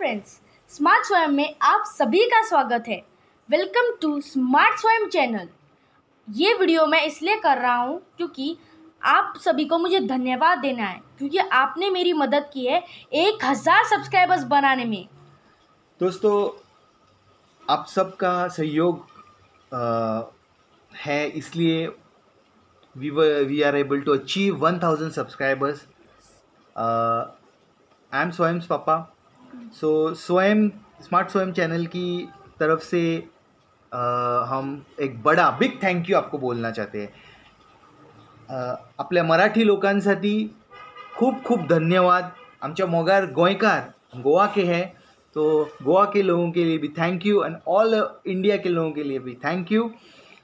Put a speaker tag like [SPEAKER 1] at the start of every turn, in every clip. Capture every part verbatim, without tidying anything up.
[SPEAKER 1] Friends, smart स्वयं में आप सभी का स्वागत है। Welcome to smart Swayam channel. ये वीडियो मैं इसलिए कर रहा हूँ क्योंकि आप सभी को मुझे धन्यवाद देना है, क्योंकि आपने मेरी मदद की है एक हज़ार सब्सक्राइबर्स बनाने में।
[SPEAKER 2] दोस्तों, आप सबका सहयोग आ, है, इसलिए we we are able to achieve one thousand subscribers. I am Swayam papa. सो स्वयं स्मार्ट स्वयं चैनल की तरफ से uh, हम एक बड़ा बिग थँक यू आपको बोलना चाहते हैं। uh, आपल्या मराठी लोकांसाठी खूप खूप धन्यवाद। आमच्या मोगार गोयकार गोवा के हैं, तो गोवा के लोगों के लिए भी thank you and all India के लोगों के लिए भी thank you.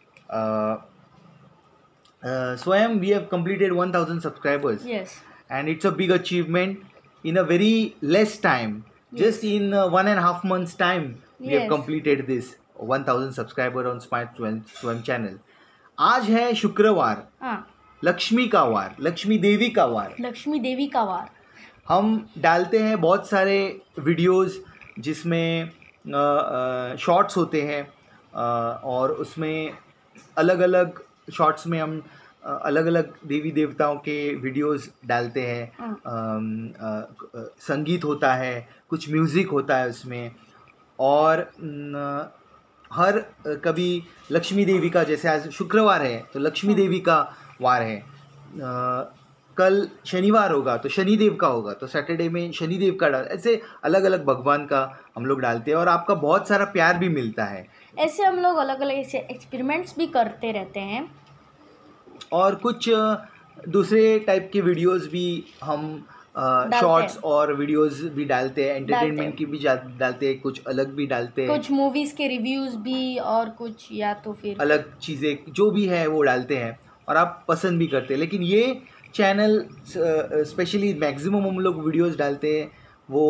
[SPEAKER 2] Swayam we have completed one thousand subscribers.
[SPEAKER 1] Yes.
[SPEAKER 2] And it's a big achievement in a very less time.
[SPEAKER 1] Yes.
[SPEAKER 2] Just in uh, one and a half months time we
[SPEAKER 1] Yes.
[SPEAKER 2] have completed this one thousand subscriber on Smart Swam channel. आज है शुक्रवार,
[SPEAKER 1] हाँ,
[SPEAKER 2] लक्ष्मी का वार, लक्ष्मी देवी का वार।
[SPEAKER 1] लक्ष्मी देवी का वार।
[SPEAKER 2] हम डालते हैं बहुत सारे वीडियोस जिसमें शॉर्ट्स होते हैं, आ, और उसमें अलग अलग शॉर्ट्स में हम अलग अलग देवी देवताओं के वीडियोस डालते हैं। आ, आ, संगीत होता है, कुछ म्यूज़िक होता है उसमें, और न, हर कभी लक्ष्मी देवी का, जैसे आज शुक्रवार है तो लक्ष्मी देवी का वार है। आ, कल शनिवार होगा तो शनिदेव का होगा, तो सैटरडे में शनिदेव का डाल, ऐसे अलग अलग भगवान का हम लोग डालते हैं और आपका बहुत सारा प्यार भी मिलता है। ऐसे
[SPEAKER 1] हम लोग अलग अलग ऐसे एक्सपेरिमेंट्स भी करते रहते हैं
[SPEAKER 2] और कुछ दूसरे टाइप के वीडियोस भी हम शॉर्ट्स और वीडियोस भी डालते हैं, एंटरटेनमेंट की भी डालते हैं, कुछ अलग भी डालते हैं, कुछ
[SPEAKER 1] मूवीज़ के रिव्यूज़ भी, और कुछ या तो फिर
[SPEAKER 2] अलग चीज़ें जो भी है वो डालते हैं और आप पसंद भी करते हैं। लेकिन ये चैनल स्पेशली मैक्सिमम हम लोग वीडियोस डालते हैं वो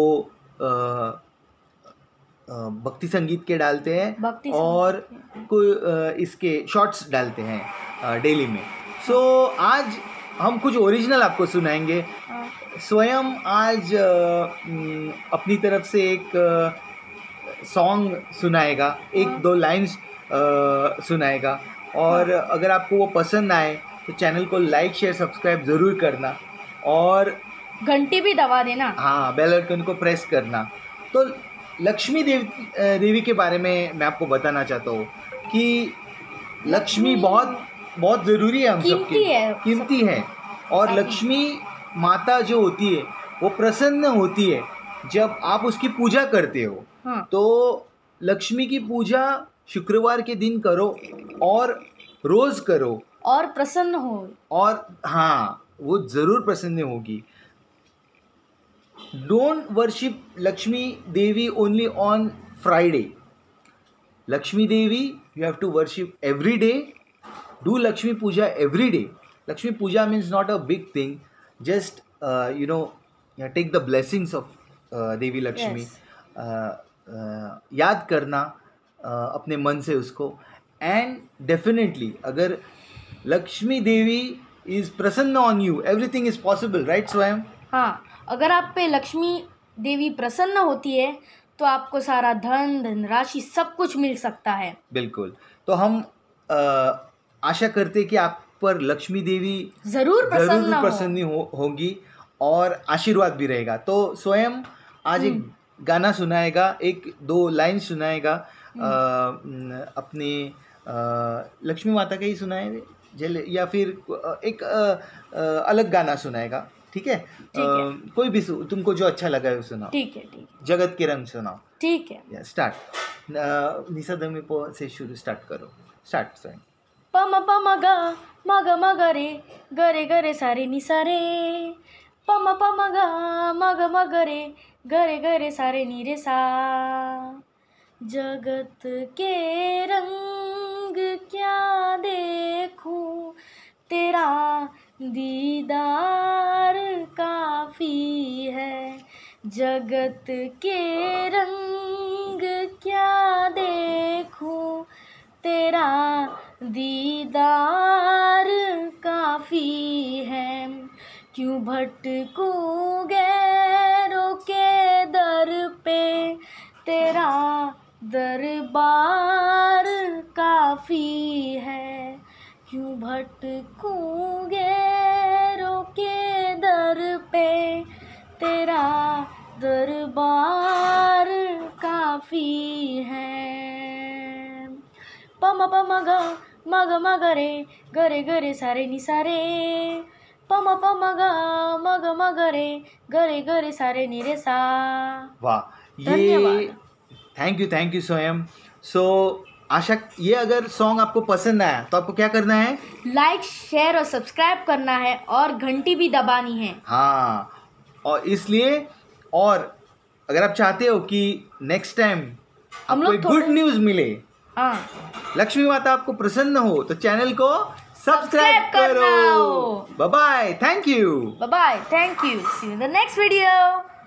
[SPEAKER 2] भक्ति संगीत के डालते हैं और कोई इसके शॉर्ट्स डालते हैं डेली में। सो so, आज हम कुछ ओरिजिनल आपको सुनाएंगे। स्वयं आज अपनी तरफ से एक सॉन्ग सुनाएगा, एक दो लाइन्स सुनाएगा, और अगर आपको वो पसंद आए तो चैनल को लाइक शेयर सब्सक्राइब ज़रूर करना और
[SPEAKER 1] घंटी भी दबा देना।
[SPEAKER 2] हाँ, बेल आइकन को प्रेस करना। तो लक्ष्मी देव देवी के बारे में मैं आपको बताना चाहता हूँ कि लक्ष्मी बहुत बहुत ज़रूरी है, हम सबके कीमती है। और लक्ष्मी माता जो होती है वो प्रसन्न होती है जब आप उसकी पूजा करते हो।
[SPEAKER 1] हाँ।
[SPEAKER 2] तो लक्ष्मी की पूजा शुक्रवार के दिन करो और रोज़ करो
[SPEAKER 1] और प्रसन्न हो, और
[SPEAKER 2] हाँ, वो ज़रूर प्रसन्न होगी। Don't worship Lakshmi Devi only on Friday. Lakshmi Devi you have to worship every day. Do Lakshmi puja every day. Lakshmi puja means not a big thing, just you know take the blessings of Devi Lakshmi.
[SPEAKER 1] yes.
[SPEAKER 2] uh, uh, याद करना uh, अपने मन से उसको, एंड डेफिनेटली अगर Lakshmi Devi is प्रसन्न on you, everything is possible, right Swayam?
[SPEAKER 1] हाँ, अगर आप पे लक्ष्मी देवी प्रसन्न होती है तो आपको सारा धन धनराशि सब कुछ मिल सकता है।
[SPEAKER 2] बिल्कुल। तो हम आ, आशा करते हैं कि आप पर लक्ष्मी देवी
[SPEAKER 1] जरूर प्रसन्न
[SPEAKER 2] जरूर प्रसन्न हो, होगी और आशीर्वाद भी रहेगा। तो स्वयं आज एक गाना सुनाएगा, एक दो लाइन सुनाएगा, आ, अपने आ, लक्ष्मी माता का ही सुनाए जल, या फिर एक आ, आ, अलग गाना सुनाएगा। ठीक है?
[SPEAKER 1] ठीक है।
[SPEAKER 2] कोई भी तुमको जो अच्छा लगा है सुनाओ।
[SPEAKER 1] ठीक है, ठीक है।
[SPEAKER 2] जगत के रंग सुनाओ।
[SPEAKER 1] ठीक है।
[SPEAKER 2] या स्टार्ट। निसा दमी पो से शुरू स्टार्ट करो। स्टार्ट स्वयं।
[SPEAKER 1] पम पम ग मग मग रे गरे गरे सारे निसा रे, पम पम ग मग मग रे गरे गरे सारे नी रे सा। जगत के रंग क्या देखूं, तेरा दीदार काफ़ी है। जगत के रंग क्या देखूं, तेरा दीदार काफ़ी है। क्यों भटकूं गैरों के दर पे, तेरा दरबार काफ़ी है, क्यों भटकूं गैरों के दर पे, तेरा दरबार काफ़ी है। पम पम ग मग मग रे गरे गरे सारे नि सारे, पम पम ग मग मग रे गरे गरे सारे नि रे सा।
[SPEAKER 2] वाह, ये
[SPEAKER 1] धन्यवाद।
[SPEAKER 2] थैंक यू थैंक यू स्वयं। सो आशा, ये अगर सॉन्ग आपको पसंद आया तो आपको क्या करना है?
[SPEAKER 1] लाइक, शेयर और सब्सक्राइब करना है और घंटी भी दबानी है।
[SPEAKER 2] हाँ, और इसलिए, और अगर आप चाहते हो कि नेक्स्ट टाइम
[SPEAKER 1] हम
[SPEAKER 2] आपको
[SPEAKER 1] लोग
[SPEAKER 2] एक गुड
[SPEAKER 1] थोड़े-
[SPEAKER 2] न्यूज़ मिले,
[SPEAKER 1] हाँ,
[SPEAKER 2] लक्ष्मी माता आपको प्रसन्न हो, तो चैनल को सब्सक्राइब
[SPEAKER 1] सब्सक्राइब करना
[SPEAKER 2] करो।
[SPEAKER 1] हो।
[SPEAKER 2] Bye bye, thank you.
[SPEAKER 1] Bye bye, thank you, see you in the next video.